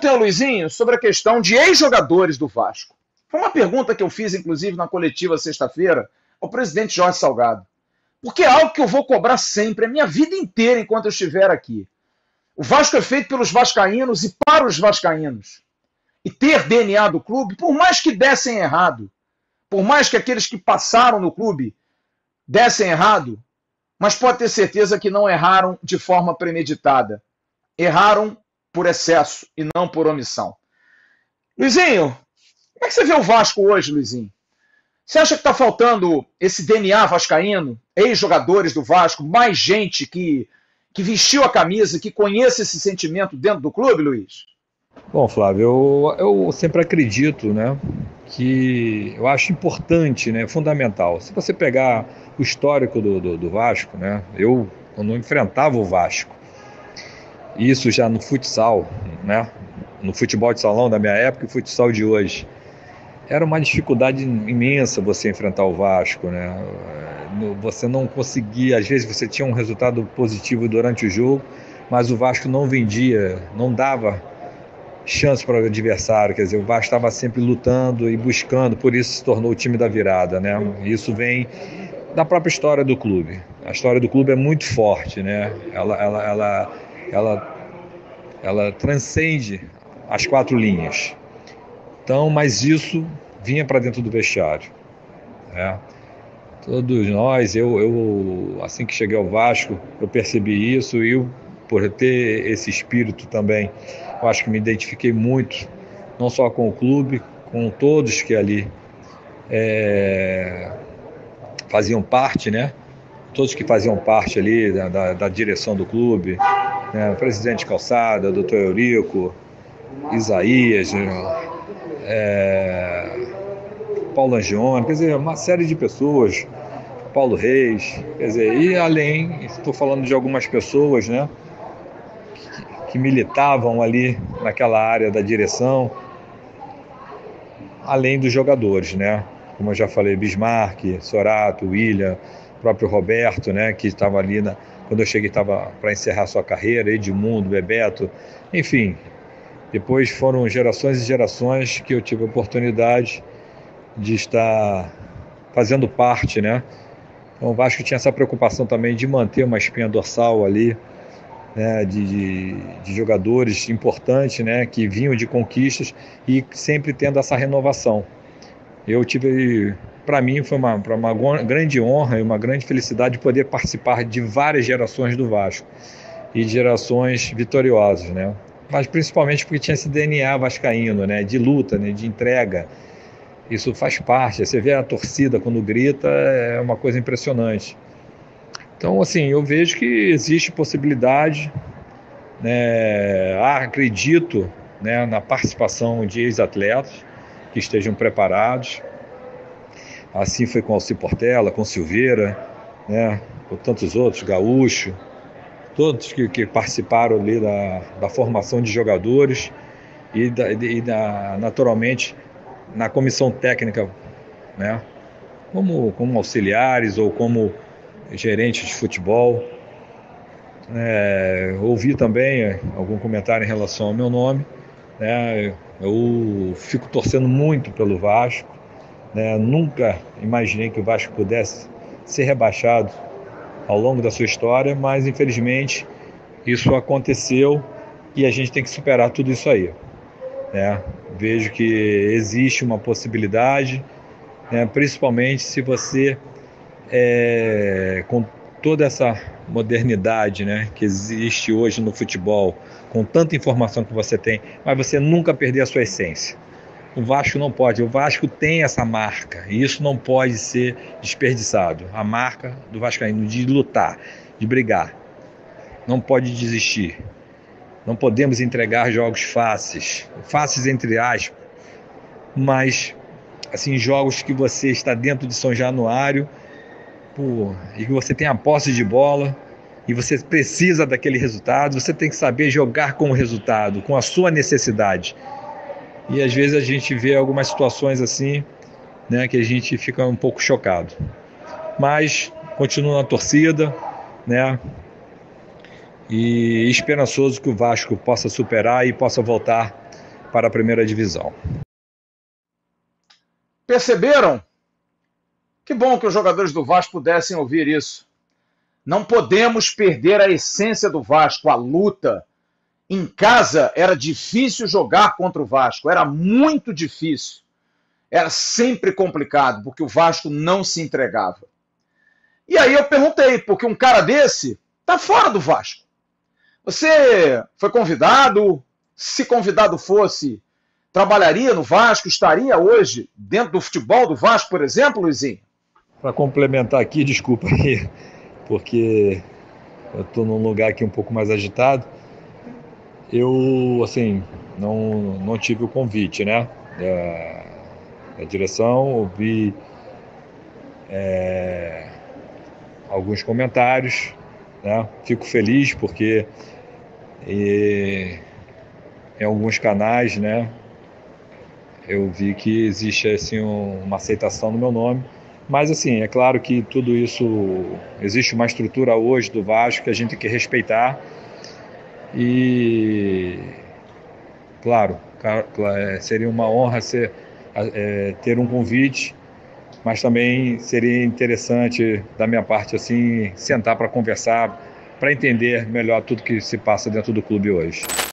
ontem, Luizinho, sobre a questão de ex-jogadores do Vasco. Foi uma pergunta que eu fiz, inclusive, na coletiva sexta-feira, ao presidente Jorge Salgado. Porque é algo que eu vou cobrar sempre, a minha vida inteira, enquanto eu estiver aqui. O Vasco é feito pelos vascaínos e para os vascaínos. E ter DNA do clube, por mais que dessem errado, por mais que aqueles que passaram no clube dessem errado, mas pode ter certeza que não erraram de forma premeditada. Erraram por excesso e não por omissão. Luizinho, como é que você vê o Vasco hoje, Luizinho? Você acha que está faltando esse DNA vascaíno, ex-jogadores do Vasco, mais gente que vestiu a camisa, que conhece esse sentimento dentro do clube, Luiz? Bom, Flávio, eu sempre acredito, né, que eu acho importante, né, fundamental. Se você pegar o histórico do Vasco, né, eu, quando enfrentava o Vasco, isso já no futsal, né, no futebol de salão da minha época e futsal de hoje, era uma dificuldade imensa você enfrentar o Vasco, né? Você não conseguia, às vezes você tinha um resultado positivo durante o jogo, mas o Vasco não vendia, não dava chance para o adversário, quer dizer, o Vasco estava sempre lutando e buscando, por isso se tornou o time da virada, né? Isso vem da própria história do clube. A história do clube é muito forte, né? Ela transcende as 4 linhas. Então, mas isso vinha para dentro do vestiário, né? Todos nós, eu assim que cheguei ao Vasco, eu percebi isso e eu, por ter esse espírito também, eu acho que me identifiquei muito, não só com o clube, com todos que ali faziam parte, né? Todos que faziam parte ali da direção do clube, né? O presidente Calçada, doutor Eurico, Isaías, Paulo Angione, quer dizer, uma série de pessoas, Paulo Reis, quer dizer, e além, estou falando de algumas pessoas, né, que militavam ali naquela área da direção, além dos jogadores, né, como eu já falei, Bismarck, Sorato, William, próprio Roberto, né, que estava ali, quando eu cheguei estava para encerrar sua carreira, Edmundo, Bebeto, enfim. Depois foram gerações e gerações que eu tive a oportunidade de estar fazendo parte, né? Então o Vasco tinha essa preocupação também de manter uma espinha dorsal ali, né? De jogadores importantes, né? Que vinham de conquistas e sempre tendo essa renovação. Eu tive, para mim, foi uma grande honra e uma grande felicidade de poder participar de várias gerações do Vasco e de gerações vitoriosas, né? Mas principalmente porque tinha esse DNA vascaíno, né, de luta, né, de entrega. Isso faz parte. Você vê a torcida quando grita, é uma coisa impressionante. Então, assim, eu vejo que existe possibilidade, né, acredito, né, na participação de ex-atletas que estejam preparados. Assim foi com Alci Portela, com Silveira, né, com tantos outros, Gaúcho, todos que participaram ali da formação de jogadores e naturalmente na comissão técnica, né, como auxiliares ou como gerentes de futebol. Ouvi também algum comentário em relação ao meu nome, né, eu fico torcendo muito pelo Vasco, né, nunca imaginei que o Vasco pudesse ser rebaixado ao longo da sua história, mas infelizmente isso aconteceu e a gente tem que superar tudo isso aí, né? Vejo que existe uma possibilidade, né? Principalmente se você, com toda essa modernidade, né, que existe hoje no futebol, com tanta informação que você tem, mas você nunca perder a sua essência. O Vasco não pode, o Vasco tem essa marca e isso não pode ser desperdiçado. A marca do vascaíno de lutar, de brigar, não pode desistir. Não podemos entregar jogos fáceis entre aspas, mas assim, jogos que você está dentro de São Januário, e que você tem a posse de bola e você precisa daquele resultado, você tem que saber jogar com o resultado, com a sua necessidade. E às vezes a gente vê algumas situações assim, né, que a gente fica um pouco chocado. Mas continua na torcida, né, e esperançoso que o Vasco possa superar e possa voltar para a primeira divisão. Perceberam? Que bom que os jogadores do Vasco pudessem ouvir isso. Não podemos perder a essência do Vasco, a luta. Em casa era difícil jogar contra o Vasco, era muito difícil. Era sempre complicado, porque o Vasco não se entregava. E aí eu perguntei, porque um cara desse está fora do Vasco. Você foi convidado? Se convidado fosse, trabalharia no Vasco? Estaria hoje dentro do futebol do Vasco, por exemplo, Luizinho? Para complementar aqui, desculpa aí, porque eu estou num lugar aqui um pouco mais agitado. Eu, assim, não tive o convite, né, da direção. Ouvi alguns comentários, né? Fico feliz porque em alguns canais, né, eu vi que existe assim uma aceitação no meu nome. Mas assim, é claro que tudo isso, existe uma estrutura hoje do Vasco que a gente tem que respeitar. E claro, seria uma honra ter um convite, mas também seria interessante da minha parte assim sentar para conversar, para entender melhor tudo que se passa dentro do clube hoje.